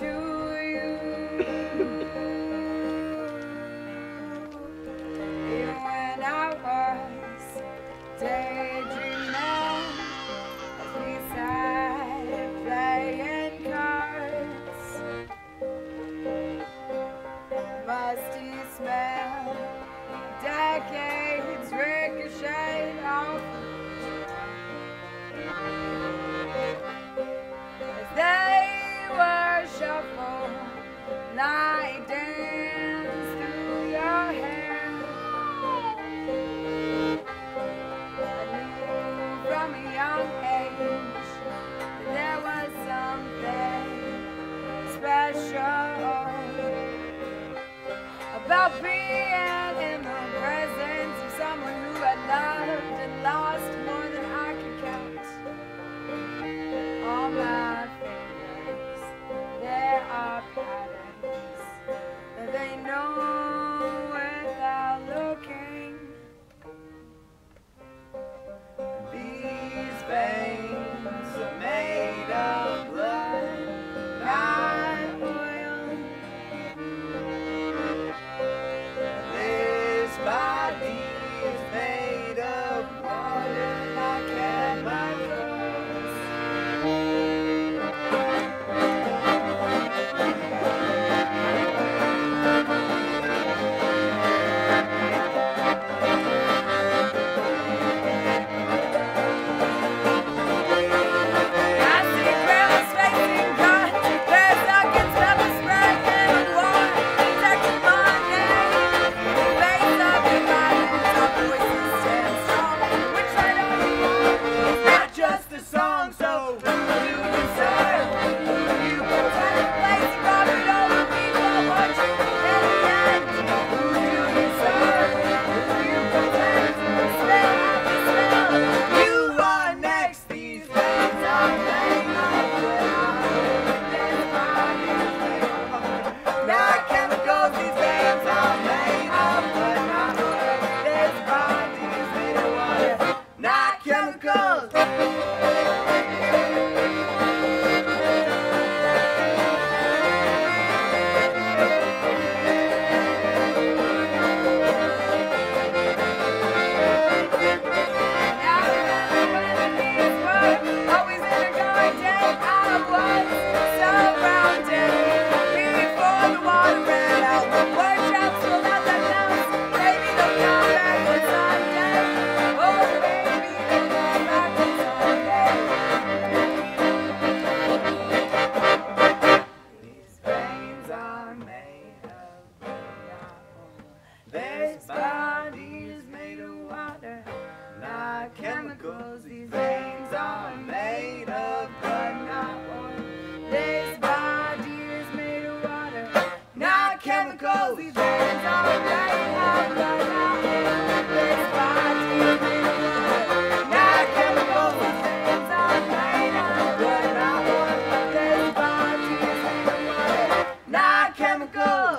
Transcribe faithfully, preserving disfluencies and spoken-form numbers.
About being in the presence of someone who had loved and lost more than I could count. On my fingers there are patterns that they know without looking. These veins are made of blood, not oil. This body is made of water, not chemicals. This body is made of water, not chemicals. These veins are made of blood, not oil. This body is made of water, not chemicals. These veins are made of blood, not oil. This body is made of water, not chemicals. These veins are made of blood, not oil. This body is made of water, not chemicals.